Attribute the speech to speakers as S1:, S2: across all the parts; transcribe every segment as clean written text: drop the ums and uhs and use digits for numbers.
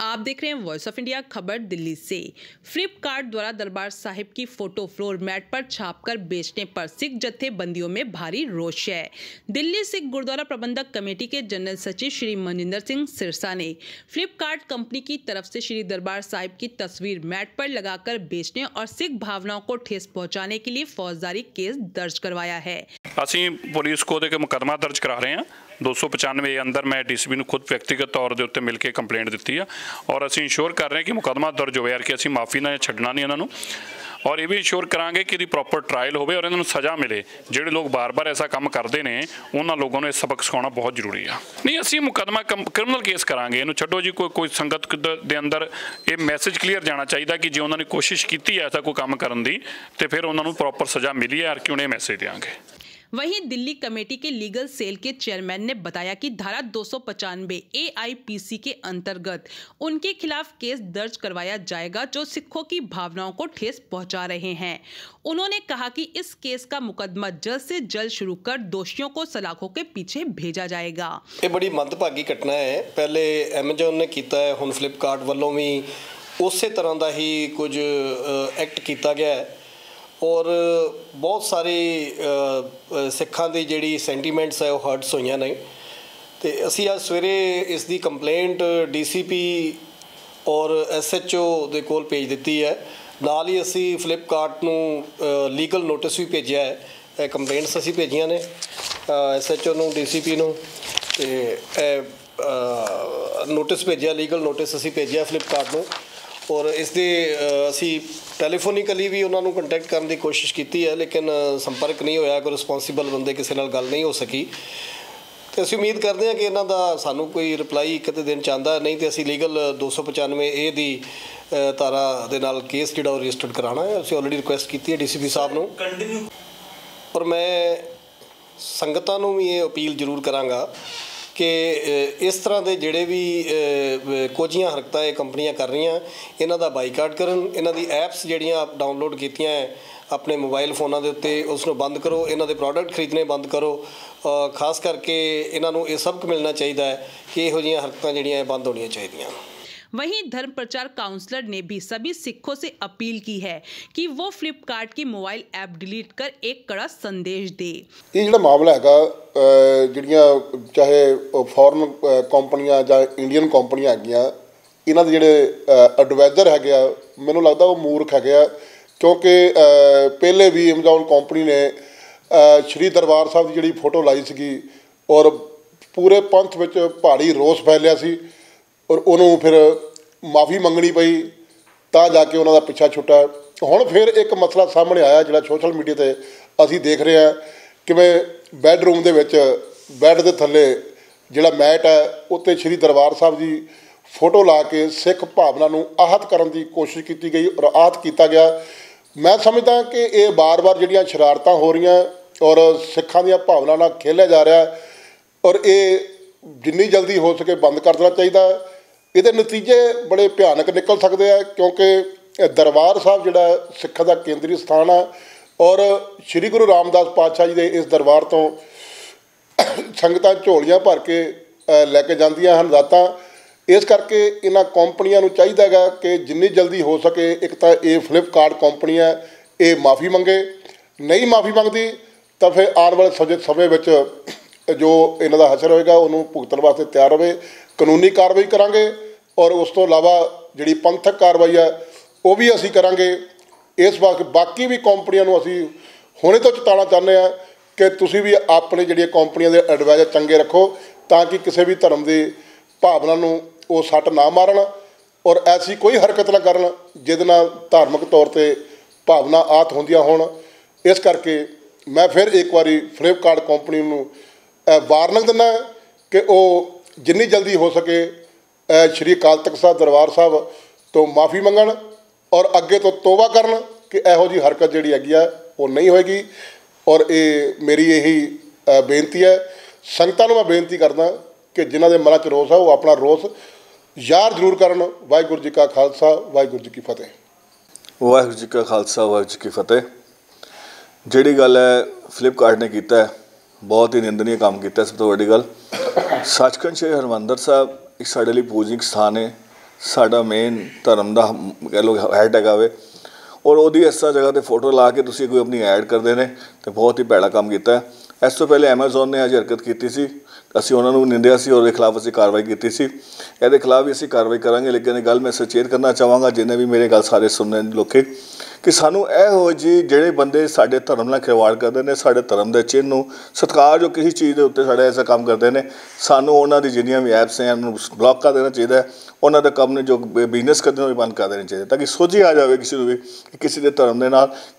S1: आप देख रहे हैं वॉइस ऑफ इंडिया। खबर दिल्ली से। फ्लिपकार्ट द्वारा दरबार साहिब की फोटो फ्लोर मैट पर छापकर बेचने पर सिख जत्थेबंदियों में भारी रोष है। दिल्ली सिख गुरुद्वारा प्रबंधक कमेटी के जनरल सचिव श्री मनजिंदर सिंह सिरसा ने फ्लिपकार्ट कंपनी की तरफ से श्री दरबार साहिब की तस्वीर मैट पर लगाकर बेचने और सिख भावनाओं को ठेस पहुंचाने के लिए फौजदारी केस दर्ज करवाया है।
S2: ਅਸੀਂ पुलिस को मुकदमा दर्ज करा रहे हैं 295 अंदर। मैं डीसीपी ਨੂੰ खुद व्यक्तिगत तौर ਦੇ ਉੱਤੇ ਮਿਲ ਕੇ ਕੰਪਲੇਂਟ ਦਿੱਤੀ ਆ और ਅਸੀਂ इंश्योर कर रहे हैं कि मुकदमा दर्ज ਹੋਵੇ यार कि ਅਸੀਂ ਮਾਫੀ ਨਾਲ ਛੱਡਣਾ ਨਹੀਂ ਇਹਨਾਂ ਨੂੰ और ये भी इंश्योर करांगे कि प्रॉपर ट्रायल हो और इन्होंने सज़ा मिले। जोड़े लोग बार बार ऐसा काम करते हैं उन्होंने लोगों ने सबक सिखाना बहुत जरूरी है। नहीं असी मुकदमा क्रिमिनल केस करांगे, इन्हों छड्डो जी। कोई संगत के अंदर ये मैसेज क्लीयर जाना चाहिए कि जो उन्होंने कोशिश की है ऐसा कोई काम करने की तो फिर उन्होंने प्रॉपर सज़ा मिली है यार कि उन्हें मैसेज देंगे।
S1: वहीं दिल्ली कमेटी के लीगल सेल के चेयरमैन ने बताया कि धारा 295 AIPC के अंतर्गत उनके खिलाफ केस दर्ज करवाया जाएगा जो सिखों की भावनाओं को ठेस पहुंचा रहे हैं। उन्होंने कहा कि इस केस का मुकदमा जल्द से जल्द शुरू कर दोषियों को सलाखों के पीछे भेजा जाएगा।
S3: ये बड़ी मंदभागी घटना है। पहले एमेजॉन ने किया है, हुण फ्लिपकार्ट वालों भी उस तरह का ही कुछ एक्ट किया गया है और बहुत सारी सिखां दी जिहड़ी सेंटीमेंट्स है वो हर्ट्स होईयां ने। तो असी अज सवेरे इसकी कंप्लेंट DCP और SHO दे कोल भेज दी है। नाल ही असी फ्लिपकार्ट नूं लीगल नोटिस भी भेजिया है। कंप्लेंट्स असी भेजियां ने SHO नूं DCP नूं ते नोटिस भेजिया, लीगल नोटिस असी भेजिया फ्लिपकार्ट नूं और इसके असी टैलीफोनिकली भी उन्होंने कंटैक्ट करने की कोशिश की है लेकिन संपर्क नहीं होया। कोई रिस्पोंसिबल बंदे किसी नाल गल नहीं हो सकी। तो असी उम्मीद करते हैं कि इन्हों का सानू कोई रिप्लाई एक दिन चाहता, नहीं तो असी लीगल 295A दी धारा दे नाल केस जिहड़ा रजिस्टर्ड कराना है। असी ऑलरेडी रिक्वेस्ट की है DCP साहब नूं और मैं संगतां नूं भी ये अपील जरूर करांगा कि इस तरह के जोड़े भी कोझियाँ हरकतां ये कंपनियां कर रही इन्हां दा बाईकाट करन। इन्हां दी ऐप्स जिहड़ियां डाउनलोड कीतियां अपने मोबाइल फोनां दे उत्ते उसनूं बंद करो, इन्हां दे प्रोडक्ट खरीदने बंद करो। खास करके इन्हां नूं ये सबक मिलना चाहिए है कि इहो जिहियां हरकतां जिहड़ियां बंद होणियां चाहीदियां।
S1: वहीं धर्म प्रचार काउंसलर ने भी सभी सिखों से अपील की है कि वो फ्लिपकार्ट की मोबाइल ऐप डिलीट कर एक कड़ा संदेश दे।
S4: ये जो मामला है जिहड़ियां चाहे फॉरन कंपनियां या इंडियन कंपनियां है इन्हां दे जिहड़े एडवाइजर है मैनूं लगदा वो मूर्ख है क्योंकि पहले भी एमेजॉन कंपनी ने श्री दरबार साहब की जिहड़ी फोटो लाई सी और पूरे पंथ विच भारी रोस फैलिया सी और उन्होंने फिर माफ़ी मंगनी पई तां जाके उन्हों का पिछा छुट्टा। हुण फिर एक मसला सामने आया जिहड़ा सोशल मीडिया ते असीं देख रहे हैं कि bedroom they which bad they थल्ले जिहड़ा मैट है उत्ते श्री दरबार साहब जी फोटो ला के सिख भावना नूं आहत करन दी कोशिश की गई और आहत किया गया। मैं समझदा कि ये बार बार जिहड़ियां शरारतां हो रही और सिखां दी भावना नाल खेलिया जा रहा और ये जिन्नी जल्दी हो सके बंद कर देना चाहिए। ये नतीजे बड़े भयानक निकल सकते हैं क्योंकि दरबार साहब जिहड़ा सिखां दा केंद्री स्थान है और श्री गुरु रामदास पातशाह जी के इस दरबार तो संगतां झोलियां भर के लैके जांदियां हन रातां। इस करके इन्हां कंपनियां नूं चाहीदा है कि जिन्नी जल्दी हो सके एक तो ये फ्लिपकार्ट कंपनी है ये माफ़ी मंगे, नहीं माफ़ी मंगती तो फिर आने वाले समय में जो इन्हां दा हशर होएगा उन्होंने भुगतण वास्ते तैयार रहे। कानूनी कार्रवाई करांगे और उस तो इलावा जिहड़ी पंथक कार्रवाई है वो भी असीं करांगे। इस वास्ते बाकी भी कंपनियां नूं असीं हुणे तो चेताना चाहुंदे आ कि तुसीं भी अपने जिहड़ियां कंपनियां दे एडवाइजर चंगे रखो ताकि किसी भी धर्म की भावना नूं वो सट ना मारन और ऐसी कोई हरकत ना करन जिहदे नाल धार्मिक तौर पर भावना आहत होंदियां होण। इस करके मैं फिर एक बारी फ्लिपकार्ट कंपनी नूं वार्निंग दिंदा कि वो जिन्नी जल्दी हो सके श्री अकाल तख्त साहब दरबार साहब तो माफ़ी मंगण और अगे तो तौबा करन कि इहो जी हरकत जिहड़ी हैगी है वो नहीं होएगी। और ये मेरी यही बेनती है। संगतां नूं मैं बेनती करदा कि जिन्हां दे मनां च रोस है वो अपना रोस ਜ਼ਾਹਰ ਜ਼ਰੂਰ ਕਰਨ। वाहिगुरू जी का खालसा वाहिगुरू जी की फतेह।
S5: वाहिगुरू जी का खालसा वाहिगुरू जी की फतेह। जिहड़ी गल है फ्लिपकार्ट ने कीता है बहुत ही निंदनीय काम किया। सब तो वड्डी गल सचखंड श्री हरमंदर साहब एक साडे लई पूजनीक स्थान है। ਸਾਡਾ ਮੇਨ ਧਰਮ ਦਾ ਕਹਿ ਲਓ ਹੈਡ ਹੈਗਾ ਵੇ, ਔਰ ਉਹਦੀ ਇਸ ਤਰ੍ਹਾਂ ਜਗ੍ਹਾ 'ਤੇ ਫੋਟੋ ਲਾ ਕੇ ਤੁਸੀਂ ਕੋਈ ਆਪਣੀ ਐਡ ਕਰਦੇ ਨੇ ਤੇ ਬਹੁਤ ਹੀ ਭੈੜਾ ਕੰਮ ਕੀਤਾ ਹੈ। ਇਸ ਤੋਂ ਪਹਿਲੇ ਐਮਾਜ਼ੋਨ ਨੇ ਅਜਿਹੀ ਹਰਕਤ ਕੀਤੀ ਸੀ, ਅਸੀਂ ਉਹਨਾਂ ਨੂੰ ਨਿੰਦਿਆ ਸੀ, ਉਹਦੇ ਖਿਲਾਫ ਅਸੀਂ ਕਾਰਵਾਈ ਕੀਤੀ ਸੀ। ਇਹਦੇ ਖਿਲਾਫ ਵੀ ਅਸੀਂ ਕਾਰਵਾਈ ਕਰਾਂਗੇ। ਲੇਕਿਨ ਇਹ ਗੱਲ ਮੈਂ ਸੁਚੇਤ ਕਰਨਾ ਚਾਹਾਂਗਾ ਜਿੰਨੇ ਵੀ ਮੇਰੇ ਗੱਲ ਸਾਰੇ ਸੁਣਨ ਲੋਕੇ, ਕਿ ਸਾਨੂੰ ਇਹੋ ਜਿਹੇ ਜਿਹੜੇ ਬੰਦੇ ਸਾਡੇ ਧਰਮ ਨਾਲ ਖਿਲਵਾੜ ਕਰਦੇ ਨੇ, ਸਾਡੇ ਧਰਮ ਦੇ ਚਿੰਨ੍ਹ ਨੂੰ ਸਤਿਕਾਰ ਜੋ ਕਿਸੇ ਚੀਜ਼ ਦੇ ਉੱਤੇ ਸਾਡੇ ਐਸਾ ਕੰਮ ਕਰਦੇ ਨੇ, ਸਾਨੂੰ ਉਹਨਾਂ ਦੀ ਜਿੰਨੀਆਂ ਵੀ ਐਪਸ ਨੇ ਉਹਨੂੰ ਬਲੌਕ ਕਰ ਦੇਣਾ ਚਾਹੀਦਾ ਹੈ। ਉਹਨਾਂ ਦਾ ਕੰਮ ਨੇ ਜੋ ਬਿਜ਼ਨਸ ਕਰਦੇ ਨੇ ਉਹ ਵੀ ਬੰਦ ਕਰ ਦੇਣੇ ਚਾਹੀਦੇ, ਤਾਂ ਕਿ ਸੋਝੀ ਆ ਜਾਵੇ ਕਿਸੇ ਨੂੰ ਵੀ ਕਿ ਕਿਸੇ ਦੇ ਧਰਮ ਦੇ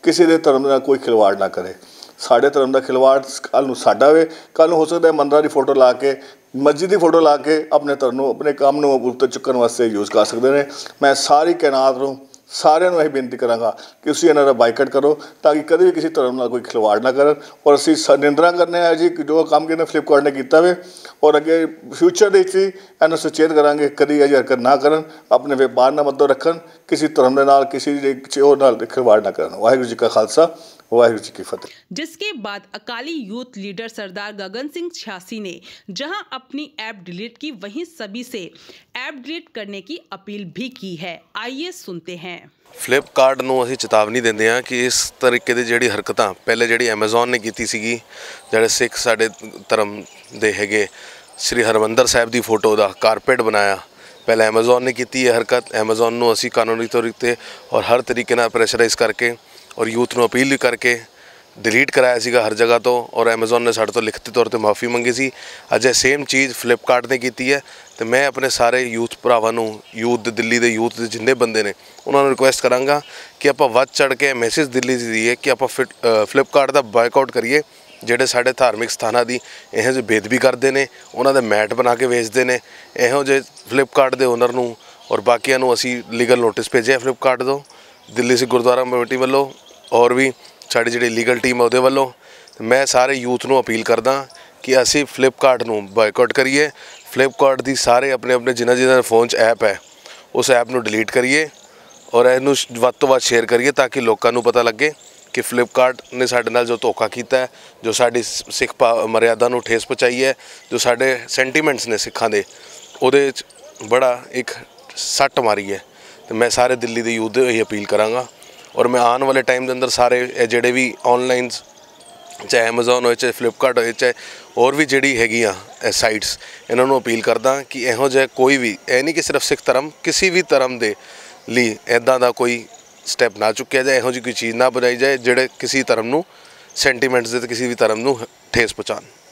S5: ਨਾਲ ਕੋਈ ਖਿਲਵਾੜ ਨਾ ਕਰੇ। ਸਾਡੇ ਧਰਮ ਦਾ ਖਿਲਵਾੜ ਕੱਲ੍ਹ ਨੂੰ ਸਾਡਾ ਵੇ, ਕੱਲ੍ਹ ਨੂੰ ਹੋ ਸਕਦਾ ਮੰਦਰਾਂ ਦੀ ਫੋਟੋ ਲਾ ਕੇ, ਮਸਜਿਦ ਦੀ ਫੋਟੋ ਲਾ ਕੇ ਆਪਣੇ ਧਰਮ ਨੂੰ, ਆਪਣੇ ਕੰਮ ਨੂੰ ਉੱਤੇ ਚੁੱਕਣ ਵਾਸਤੇ ਯੂਜ਼ ਕਰ ਸਕਦੇ ਨੇ। ਮੈਂ ਸਾਰੀ ਕਾਇਨਾਤ ਨੂੰ, ਸਾਰਿਆਂ ਨੂੰ ਇਹ ਬੇਨਤੀ ਕਰਾਂਗਾ ਕਿ ਤੁਸੀਂ ਇਹਨਾਂ ਦਾ ਬਾਈਕਾਟ ਕਰੋ, ਤਾਂ ਕਿ ਕਦੇ ਵੀ ਕਿਸੇ ਧਰਮ ਨਾਲ ਕੋਈ ਖਿਲਵਾੜ ਨਾ ਕਰਨ। ਔਰ ਅਸੀਂ ਨਿੰਦਰਾ ਕਰਨੇ ਆ ਜੀ ਜੋ ਕੰਮ ਕਿਨੇ ਫਲਿੱਪਕਾਰਟ ਨੇ ਕੀਤਾ ਵੇ, ਔਰ ਅੱਗੇ ਫਿਊਚਰ ਦੇ ਵਿੱਚ ਵੀ ਇਹਨੂੰ ਸੁਚੇਤ ਕਰਾਂਗੇ ਕਦੀ ਅਜਿਹੀ ਹਰਕਤ ਨਾ ਕਰਨ, ਆਪਣੇ ਵਪਾਰ ਨਾਲ ਮਤਲਬ ਰੱਖਣ, ਕਿਸੇ ਧਰਮ ਦੇ ਨਾਲ ਕਿਸੇ ਦੇ ਹੋਰ ਨਾਲ ਖਿਲਵਾੜ ਨਾ ਕਰਨ। ਵਾਹਿਗੁਰੂ ਜੀ ਕਾ ਖਾਲਸਾ, वाहिगुरू जी की फतेह।
S1: जिसके बाद अकाली यूथ लीडर सरदार गगन सिंह छियासी ने जहां अपनी ऐप डिलीट की, वहीं सभी से ऐप डिलीट करने की अपील भी की है। आइए सुनते हैं।
S6: ਫਲਿੱਪਕਾਰਟ ਨੂੰ ਅਸੀਂ ਚੇਤਾਵਨੀ ਦਿੰਦੇ ਹਾਂ ਕਿ ਇਸ ਤਰੀਕੇ ਦੀ ਜਿਹੜੀ ਹਰਕਤਾਂ ਪਹਿਲੇ ਜਿਹੜੀ ਐਮਾਜ਼ੋਨ ਨੇ ਕੀਤੀ ਸੀਗੀ, ਜਿਹੜੇ ਸਿੱਖ ਸਾਡੇ ਧਰਮ ਦੇ ਹੈਗੇ, ਸ੍ਰੀ ਹਰਿਮੰਦਰ ਸਾਹਿਬ ਦੀ ਫੋਟੋ ਦਾ ਕਾਰਪੇਟ ਬਣਾਇਆ, ਪਹਿਲਾਂ ਐਮਾਜ਼ੋਨ ਨੇ ਕੀਤੀ ਇਹ ਹਰਕਤ। ਐਮਾਜ਼ੋਨ ਨੂੰ ਅਸੀਂ ਕਾਨੂੰਨੀ ਤੌਰ 'ਤੇ ਔਰ ਹਰ ਤਰੀਕੇ ਨਾਲ ਪ੍ਰੈਸ਼ਰਾਈਜ਼ ਕਰਕੇ ਔਰ ਯੂਥ ਨੂੰ ਅਪੀਲ ਵੀ ਕਰਕੇ ਡਿਲੀਟ ਕਰਾਇਆ ਸੀਗਾ ਹਰ ਜਗ੍ਹਾ ਤੋਂ, ਔਰ ਐਮਾਜ਼ੋਨ ਨੇ ਸਾਡੇ ਤੋਂ ਲਿਖਤੀ ਤੌਰ 'ਤੇ ਮਾਫੀ ਮੰਗੀ ਸੀ। ਅੱਜ ਇਹ ਸੇਮ ਚੀਜ਼ ਫਲਿੱਪਕਾਰਟ ਨੇ ਕੀਤੀ ਹੈ। ਅਤੇ ਮੈਂ ਆਪਣੇ ਸਾਰੇ ਯੂਥ ਭਰਾਵਾਂ ਨੂੰ, ਦਿੱਲੀ ਦੇ ਯੂਥ ਦੇ ਜਿੰਨੇ ਬੰਦੇ ਨੇ ਉਹਨਾਂ ਨੂੰ ਰਿਕੁਐਸਟ ਕਰਾਂਗਾ ਕਿ ਆਪਾਂ ਵੱਧ ਚੜ੍ਹ ਕੇ ਮੈਸੇਜ ਦਿੱਲੀ 'ਚ ਦਈਏ ਕਿ ਆਪਾਂ ਫਲਿੱਪਕਾਰਟ ਦਾ ਬਾਇਕਾਟ ਕਰੀਏ। ਜਿਹੜੇ ਸਾਡੇ ਧਾਰਮਿਕ ਸਥਾਨਾਂ ਦੀ ਇਹੋ ਜਿਹੇ ਬੇਦਬੀ ਕਰਦੇ ਨੇ, ਉਹਨਾਂ ਦੇ ਮੈਟ ਬਣਾ ਕੇ ਵੇਚਦੇ ਨੇ, ਇਹੋ ਜਿਹੇ ਫਲਿੱਪਕਾਰਟ ਦੇ ਓਨਰ ਨੂੰ ਔਰ ਬਾਕੀਆਂ ਨੂੰ ਅਸੀਂ ਲੀਗਲ ਨੋਟਿਸ ਭੇਜਿਆ ਫਲਿੱਪਕਾਰਟ ਤੋਂ, ਦਿੱਲੀ ਸਿੱਖ ਗੁਰਦੁਆਰਾ ਕਮੇਟੀ ਵੱਲੋਂ, ਔਰ ਵੀ ਸਾਡੀ ਜਿਹੜੀ ਲੀਗਲ ਟੀਮ ਹੈ ਉਹਦੇ ਵੱਲੋਂ। ਮੈਂ ਸਾਰੇ ਯੂਥ ਨੂੰ ਅਪੀਲ ਕਰਦਾ ਕਿ ਅਸੀਂ ਫਲਿੱਪਕਾਰਟ ਨੂੰ ਬਾਇਕਾਟ ਕਰੀਏ। ਫਲਿੱਪਕਾਰਟ ਦੀ ਸਾਰੇ ਆਪਣੇ ਜਿਨ੍ਹਾਂ ਫੋਨ 'ਚ ਐਪ ਹੈ ਉਸ ਐਪ ਨੂੰ ਡਿਲੀਟ ਕਰੀਏ ਔਰ ਇਹਨੂੰ ਵੱਧ ਤੋਂ ਵੱਧ ਸ਼ੇਅਰ ਕਰੀਏ, ਤਾਂ ਕਿ ਲੋਕਾਂ ਨੂੰ ਪਤਾ ਲੱਗੇ ਕਿ ਫਲਿੱਪਕਾਰਟ ਨੇ ਸਾਡੇ ਨਾਲ ਜੋ ਧੋਖਾ ਕੀਤਾ ਹੈ, ਜੋ ਸਾਡੀ ਸਿੱਖ ਮਰਿਆਦਾ ਨੂੰ ਠੇਸ ਪਹੁੰਚਾਈ ਹੈ, ਜੋ ਸਾਡੇ ਸੈਂਟੀਮੈਂਟਸ ਨੇ ਸਿੱਖਾਂ ਦੇ, ਉਹਦੇ 'ਚ ਬੜਾ ਇੱਕ ਸੱਟ ਮਾਰੀ ਹੈ। ਅਤੇ ਮੈਂ ਸਾਰੇ ਦਿੱਲੀ ਦੇ ਯੂਥ ਦੇ ਇਹੀ ਅਪੀਲ ਕਰਾਂਗਾ। ਔਰ ਮੈਂ ਆਉਣ ਵਾਲੇ ਟਾਈਮ ਦੇ ਅੰਦਰ ਸਾਰੇ ਇਹ ਜਿਹੜੇ ਵੀ ਔਨਲਾਈਨ, ਚਾਹੇ ਐਮਾਜ਼ੋਨ ਹੋਏ, ਚਾਹੇ ਫਲਿੱਪਕਾਰਟ ਹੋਏ, ਚਾਹੇ ਹੋਰ ਵੀ ਜਿਹੜੀ ਹੈਗੀਆਂ ਸਾਈਟਸ, ਇਹਨਾਂ ਨੂੰ ਅਪੀਲ ਕਰਦਾ ਕਿ ਇਹੋ ਜਿਹਾ ਕੋਈ ਵੀ, ਇਹ ਨਹੀਂ ਕਿ ਸਿਰਫ ਸਿੱਖ ਧਰਮ, ਕਿਸੇ ਵੀ ਧਰਮ ਦੇ ਲਈ ਇੱਦਾਂ ਦਾ ਕੋਈ ਸਟੈਪ ਨਾ ਚੁੱਕਿਆ ਜਾਏ, ਇਹੋ ਜਿਹੀ ਕੋਈ ਚੀਜ਼ ਨਾ ਬਣਾਈ ਜਾਏ ਜਿਹੜੇ ਕਿਸੇ ਧਰਮ ਨੂੰ, ਸੈਂਟੀਮੈਂਟਸ ਦੇ, ਕਿਸੇ ਵੀ ਧਰਮ ਨੂੰ ਠੇਸ ਪਹੁੰਚਾਉਣ।